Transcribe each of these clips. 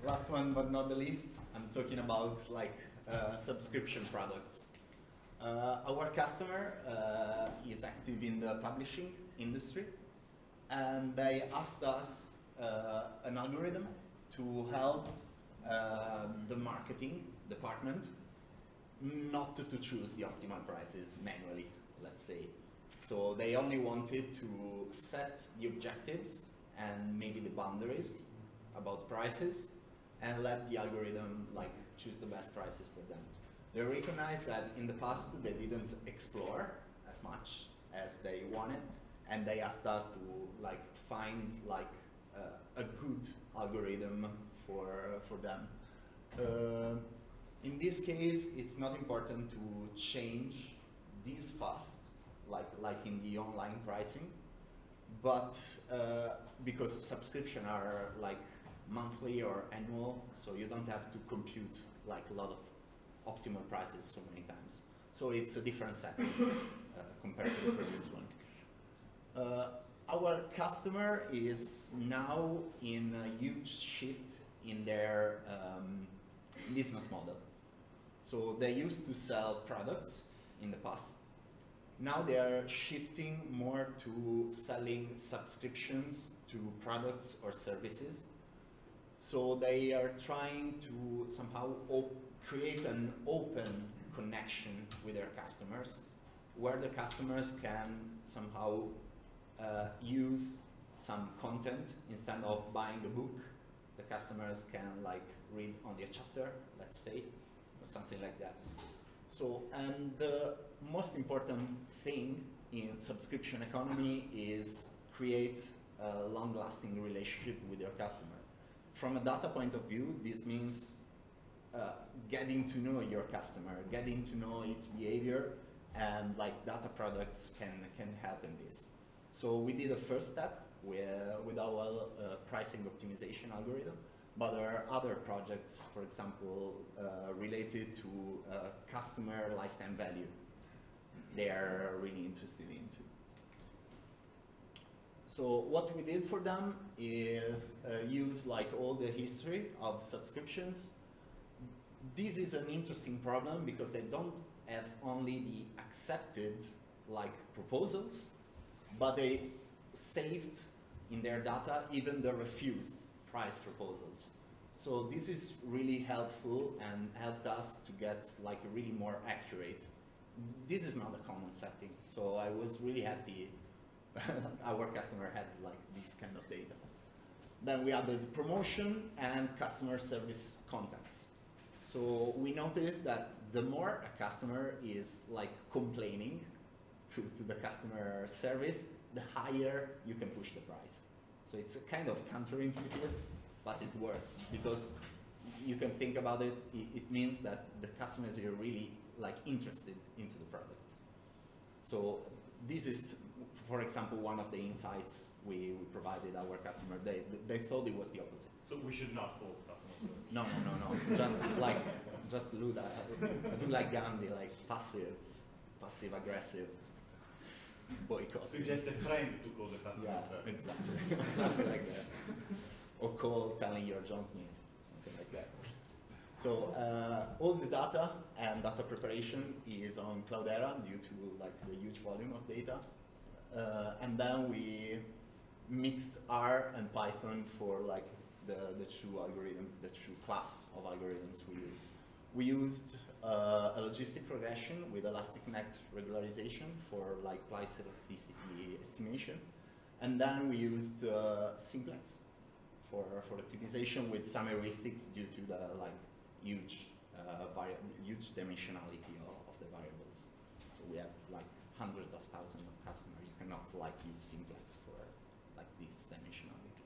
last one but not the least, I'm talking about like subscription products. Our customer is active in the publishing industry, and they asked us an algorithm to help the marketing department not to choose the optimal prices manually, let's say. So they only wanted to set the objectives and maybe the boundaries about prices and let the algorithm like choose the best prices for them. They recognized that in the past they didn't explore as much as they wanted, and they asked us to like find like a good algorithm for them. In this case, it's not important to change this fast, like in the online pricing, but because subscription are like monthly or annual, so you don't have to compute like a lot of optimal prices so many times. So it's a different setting compared to the previous one. Our customer is now in a huge shift in their business model. So they used to sell products in the past. Now they are shifting more to selling subscriptions to products or services. So they are trying to somehow create an open connection with their customers, where the customers can somehow use some content instead of buying the book. The customers can like read only a chapter, let's say, or something like that. So, and the most important thing in subscription economy is create a long-lasting relationship with your customer. From a data point of view, this means getting to know your customer, getting to know its behavior, and like data products can help in this. So we did a first step with our pricing optimization algorithm, but there are other projects, for example, related to customer lifetime value. They are really interested into. So what we did for them is use like all the history of subscriptions. This is an interesting problem because they don't have only the accepted like proposals, but they saved in their data even the refused price proposals. So this is really helpful and helped us to get like a really more accurate. This is not a common setting, so I was really happy our customer had like this kind of data. Then we added promotion and customer service contacts. So we noticed that the more a customer is like complaining to the customer service, the higher you can push the price. So it's a kind of counterintuitive, but it works because you can think about it. It means that the customers are really like interested into the product. So this is, for example, one of the insights we provided our customer. They thought it was the opposite. So we should not call customer service. No. Just do that. Do like Gandhi, like passive aggressive boycott. Suggest a friend to call the customer service. Exactly. Something like that. Or call telling you're John Smith, something like that. So all the data and data preparation is on Cloudera due to like the huge volume of data. And then we mixed R and Python for like the true algorithm, the true class of algorithms we use. We used a logistic regression with ElasticNet regularization for like price elasticity estimation. And then we used simplex for optimization with some heuristics due to the like huge dimensionality of the variables. So we have like hundreds of thousands of customers. You cannot like use simplex for like this dimensionality.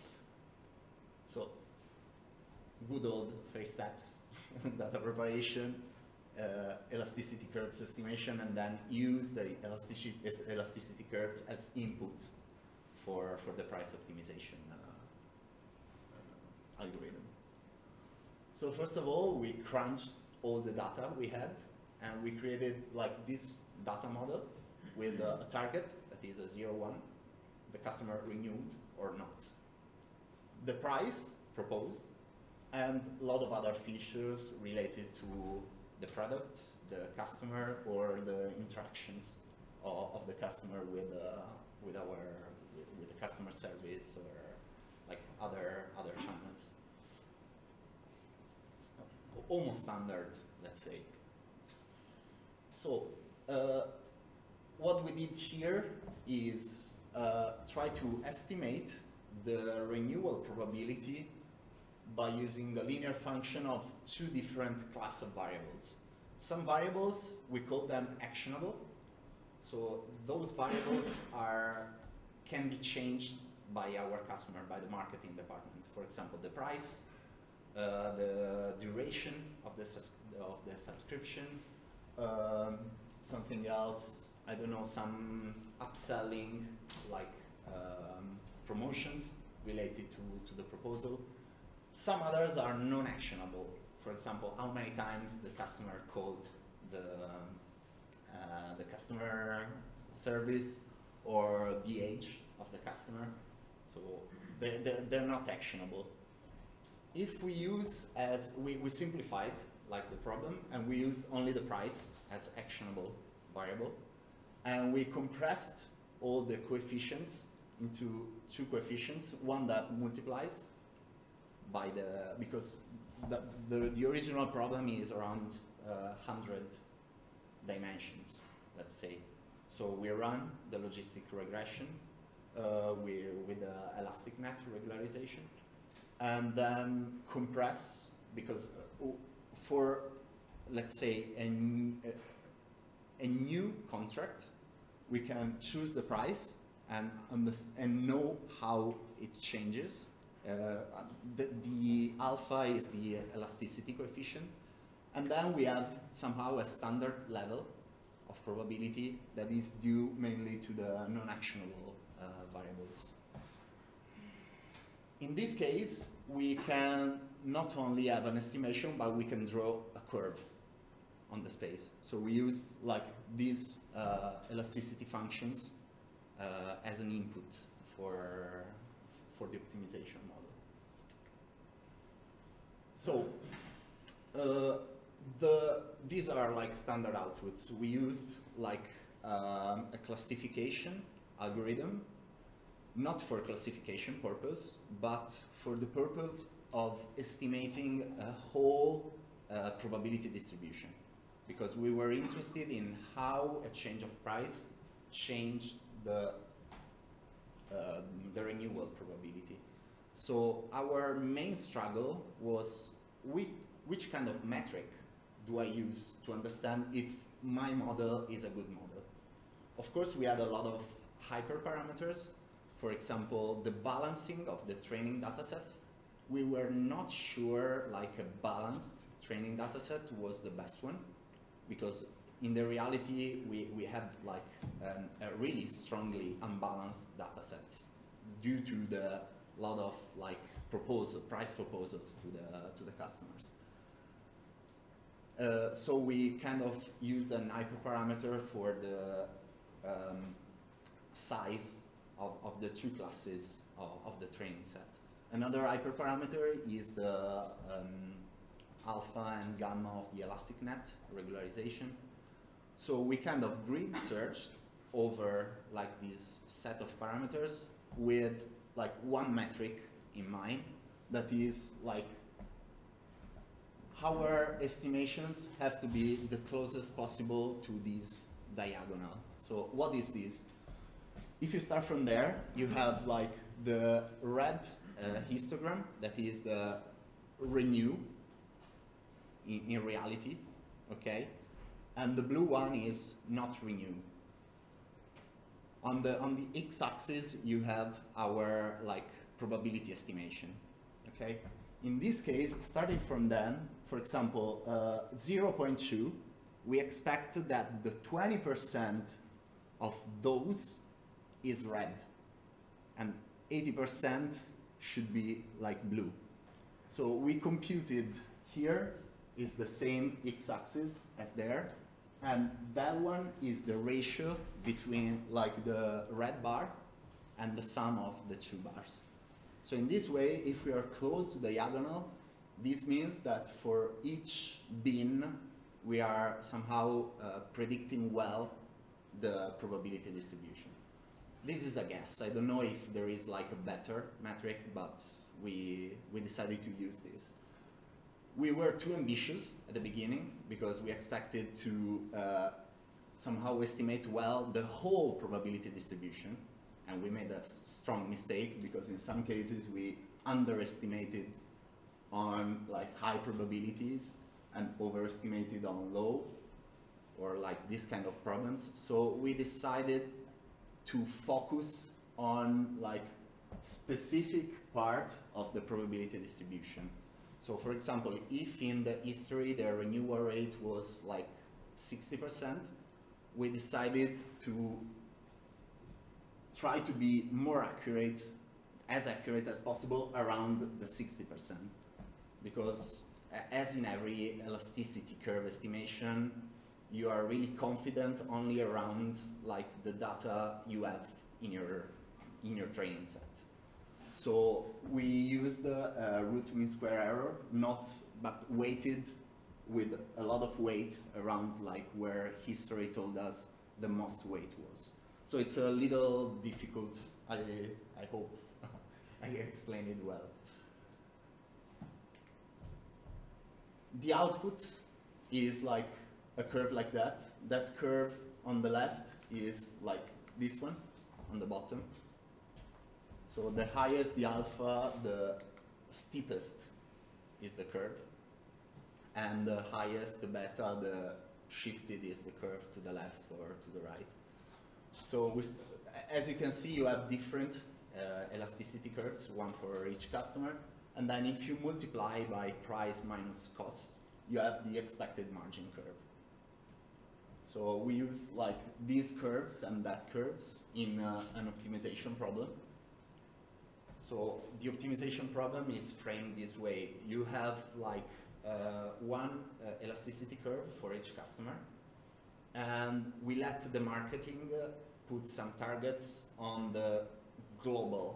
So good old 3 steps: data preparation, elasticity curves estimation, and then use the elasticity curves as input for the price optimization algorithm. So first of all, we crunched all the data we had, and we created like this data model with a target that is a 0-1, the customer renewed or not, the price proposed, and a lot of other features related to the product, the customer, or the interactions of the customer with the customer service or like other channels. So, almost standard, let's say. So what we did here is try to estimate the renewal probability by using the linear function of two different class of variables. Some variables, we call them actionable. So those variables can be changed by our customer, by the marketing department. For example, the price, the duration of the subscription, something else, I don't know, some upselling, like promotions related to the proposal. Some others are non-actionable. For example, how many times the customer called the customer service, or the age of the customer. So they're not actionable. If we use, we simplified like the problem, and we use only the price as actionable variable, and we compressed all the coefficients into two coefficients, one that multiplies by because the original problem is around 100 dimensions, let's say. So we run the logistic regression with the elastic net regularization, and then compress, because for, let's say, a new contract, we can choose the price and know how it changes. The alpha is the elasticity coefficient, and then we have somehow a standard level of probability that is due mainly to the non-actionable variables. In this case, we can not only have an estimation, but we can draw a curve on the space. So we use like these elasticity functions as an input for the optimization model. So these are like standard outputs. We used like a classification algorithm, not for classification purpose, but for the purpose of estimating a whole probability distribution, because we were interested in how a change of price changed the renewal probability. So our main struggle was which kind of metric do I use to understand if my model is a good model. Of course, we had a lot of hyperparameters. For example, the balancing of the training dataset. We were not sure like a balanced training dataset was the best one, because in the reality we had like a really strongly unbalanced dataset due to the lot of like price proposals to the customers. So we kind of used an hyperparameter for the size of the two classes of the training set. Another hyperparameter is the alpha and gamma of the elastic net regularization. So we kind of grid searched over like this set of parameters with like one metric in mind, that is like our estimations has to be the closest possible to this diagonal. So what is this? If you start from there, you have like the red histogram, that is the renew in reality, okay? And the blue one is not renew. On the x-axis, you have our like probability estimation, okay? In this case, starting from then, for example, 0.2, we expect that the 20% of those is red, and 80% should be like blue. So we computed here is the same x-axis as there, and that one is the ratio between like the red bar and the sum of the two bars. So in this way, if we are close to the diagonal, This means that for each bin, we are somehow predicting well the probability distribution. This is a guess. I don't know if there is like a better metric, but we decided to use this. We were too ambitious at the beginning because we expected to somehow estimate well the whole probability distribution, and we made a strong mistake because in some cases we underestimated on like high probabilities and overestimated on low, or like this kind of problems. So we decided to focus on like specific part of the probability distribution. So for example, if in the history the renewal rate was like 60%, we decided to try to be more accurate, as accurate as possible around the 60%. Because as in every elasticity curve estimation, you are really confident only around like the data you have in your training set. So we used root mean square error, but weighted with a lot of weight around like where history told us the most weight was. So it's a little difficult. I hope I explained it well. The output is like a curve like that. That curve on the left is like this one on the bottom. So the highest the alpha, the steepest is the curve. And the highest, the beta, the shifted is the curve to the left or to the right. So as you can see, you have different elasticity curves, one for each customer. And then if you multiply by price minus costs, you have the expected margin curve. So we use like these curves and that curves in an optimization problem. So the optimization problem is framed this way. You have like one elasticity curve for each customer, and we let the marketing put some targets on the global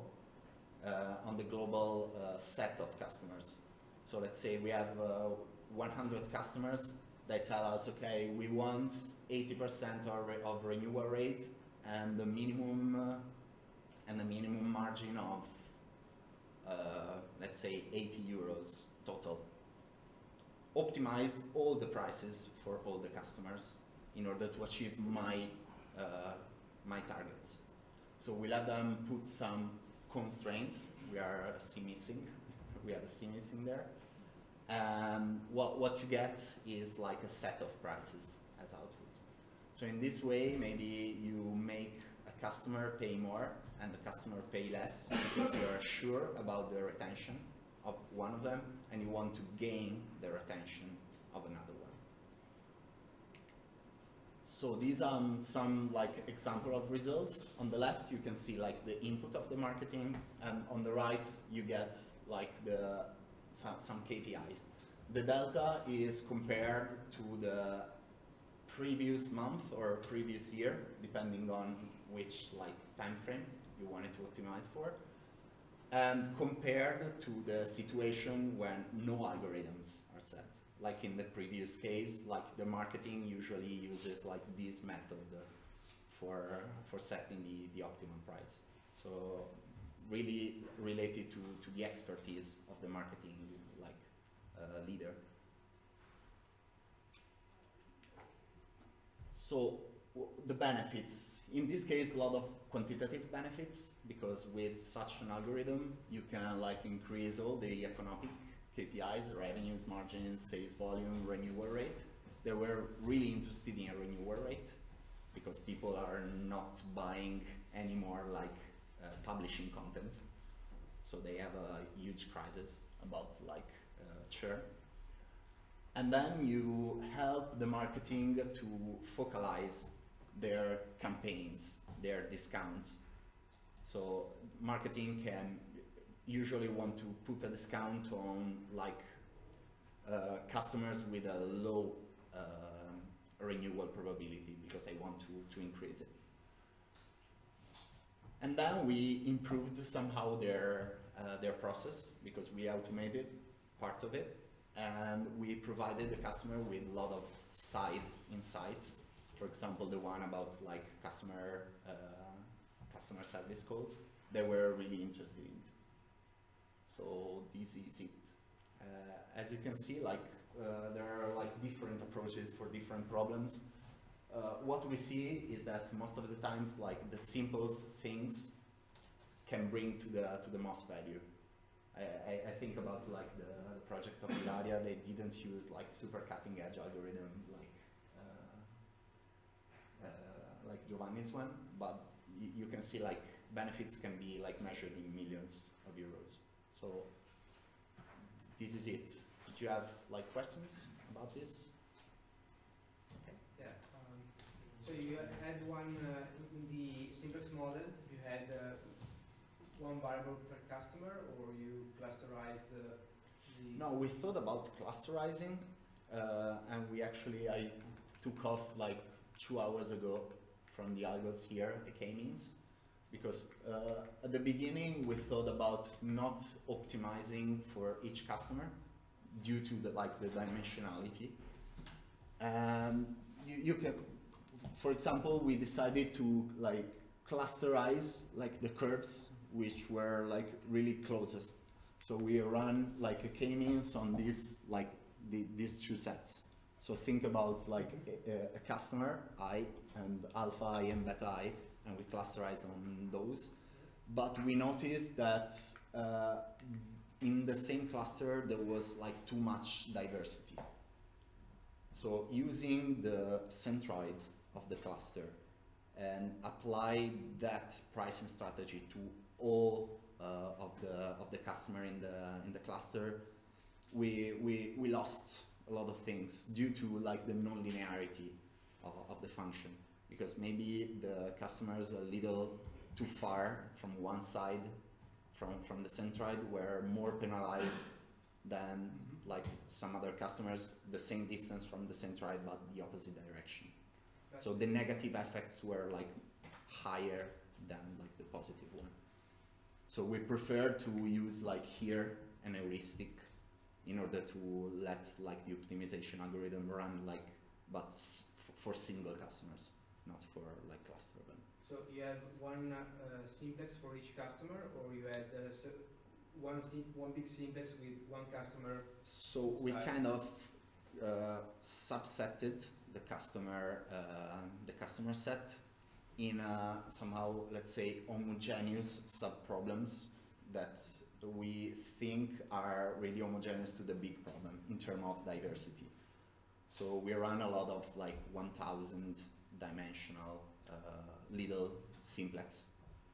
set of customers. So let's say we have 100 customers. They tell us, okay, we want 80% of renewal rate and the minimum margin of let's say 80 euros total. Optimize all the prices for all the customers in order to achieve my targets. So we let them put some constraints. We are a C missing. We have a C missing there. And what you get is like a set of prices as output. So in this way, maybe you make a customer pay more and the customer pay less because you are sure about the retention of one of them and you want to gain the retention of another one. So these are some like example of results. On the left, you can see like the input of the marketing, and on the right, you get like some KPIs. The delta is compared to the previous month or previous year, depending on which like time frame you wanted to optimize for, and compared to the situation when no algorithms are set. Like in the previous case, like the marketing usually uses like this method for setting the optimum price. So really related to the expertise of the marketing leader. So the benefits, in this case, a lot of quantitative benefits, because with such an algorithm, you can like increase all the economic KPIs, revenues, margins, sales volume, renewal rate. They were really interested in a renewal rate because people are not buying anymore like publishing content. So they have a huge crisis about like churn. And then you help the marketing to focalize their campaigns, their discounts. So marketing can usually want to put a discount on like customers with a low renewal probability because they want to increase it. And then we improved somehow their process because we automated part of it, and we provided the customer with a lot of side insights. For example, the one about like customer service calls, they were really interested in. So this is it. As you can see, like there are like different approaches for different problems. What we see is that most of the times, like the simplest things can bring to the most value. I think about like the project of Ilaria. They didn't use like super cutting edge algorithm like Giovanni's one, but you can see like benefits can be like measured in millions of euros. So this is it. Did you have like questions about this? Okay. Yeah. So you had one in the simplex model. You had one variable per customer, or you clusterized the. No, we thought about clusterizing, and I took off like 2 hours ago from the algos here at K-means, because at the beginning we thought about not optimizing for each customer due to the dimensionality. You can, for example, we decided to like clusterize like the curves which were like really closest. So we run like a K-means on these like these two sets. So think about like a customer I and alpha I and beta I, and we clusterize on those. But we noticed that in the same cluster there was like too much diversity. So using the centroid of the cluster and apply that pricing strategy to all of the customer in the cluster, we lost a lot of things due to like the non-linearity of the function, because maybe the customers a little too far from one side from the centroid were more penalized than like some other customers the same distance from the centroid but the opposite direction. So the negative effects were like higher than like the positive one. So we prefer to use like here an heuristic in order to let like the optimization algorithm run like, but for single customers, not for like cluster of them. So you have one simplex for each customer, or you had one big simplex with one customer? So we kind of subsetted the customer set in somehow, let's say, homogeneous sub-problems that we think are really homogeneous to the big problem in terms of diversity. So we run a lot of like 1,000 dimensional little simplex,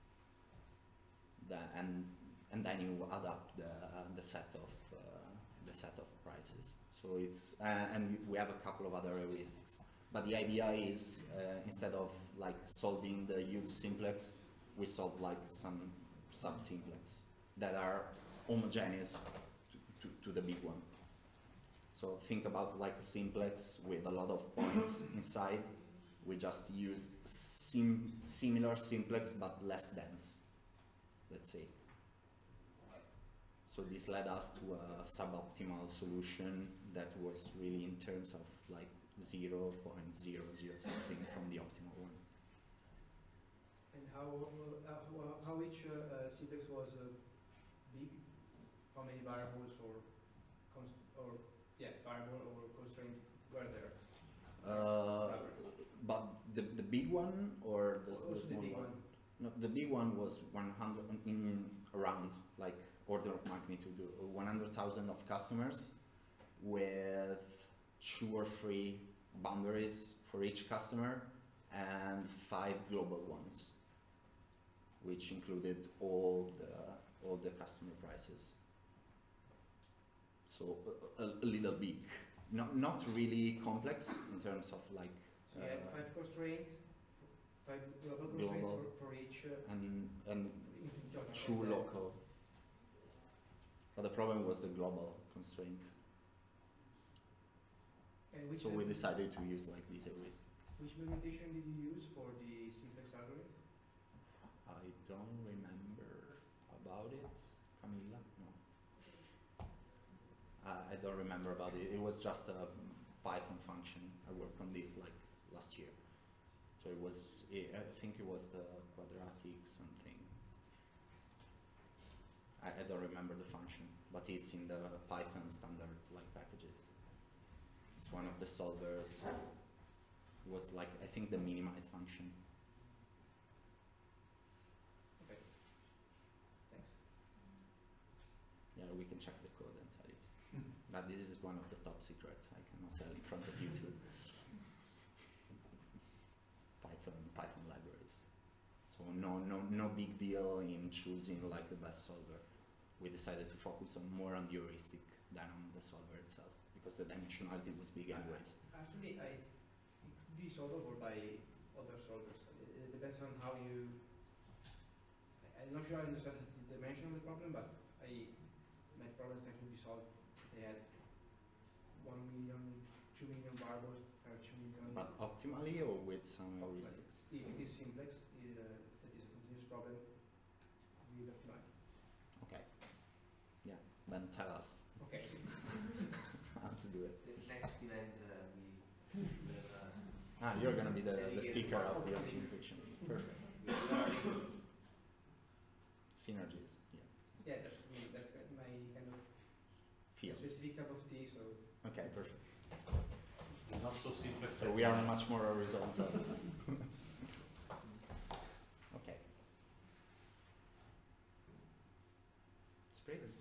and then you add up the set of prices. So it's and we have a couple of other heuristics. But the idea is instead of like solving the huge simplex, we solve like some sub-simplex that are homogeneous to the big one. So think about like a simplex with a lot of points inside. We just used similar simplex but less dense, let's say. So this led us to a suboptimal solution that was really in terms of like 0.00 something from the optimal one. And how each simplex was big? How many variables variable or constraint were there? But the big one or the small one? No, the big one was 100 in around like order of magnitude 100,000 of customers with 2 or 3 boundaries for each customer and 5 global ones, which included all the customer prices. So a little big, not really complex in terms of like. So you had 5 constraints, 5 global constraints for each. And 2 local. But the problem was the global constraint. And so we decided to use like these heuristics. Which implementation did you use for the simplex algorithm? I don't remember about it. Camilla? No. don't remember about it. It was just a Python function. I worked on this like last year. So it was, I think it was the quadratic something. I don't remember the function, but it's in the Python standard like packages. It's one of the solvers. It was like, I think the minimize function. Okay. Thanks. Yeah, we can check the code and tell you. But this is one of the top secrets. I cannot tell in front of you too. Python libraries. So no big deal in choosing like the best solver. We decided to focus on more on the heuristic than on the solver itself because the dimensionality was big anyways. Actually, it could be solvable by other solvers. It depends on how you. I'm not sure I understand the dimension of the problem, but my problems can actually be solved if they had 1 million, 2 million variables per 2 million. But optimally or with some heuristics? If it is simplex, that is a continuous problem, we optimize. Okay. Yeah, then tell us Okay. how to do it. The next event we will You're going to be the delegate speaker one of the of the- optimization. Perfect. learning. Synergies, yeah. Yeah, that's my kind of Fields. specific cup of tea, so. Okay, perfect. Not so simple. So we are much more horizontal. Okay. Spritz?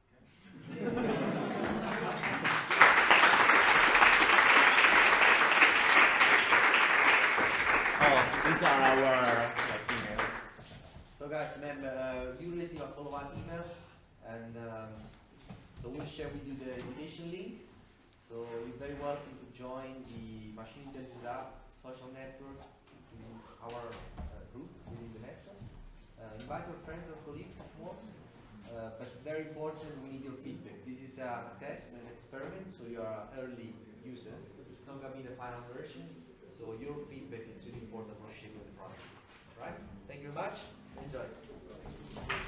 These are our like, emails. So guys, remember, you receive a follow-up email, and so we'll share with you the invitation link. So you're very welcome to join the Machine Intelligence Lab social network in our group within the network. Invite your friends or colleagues, of course. But very important, we need your feedback. This is a test, an experiment, so you are early users. It's not going to be the final version, so your feedback is really important for shaping the product. Right? Thank you very much. Enjoy.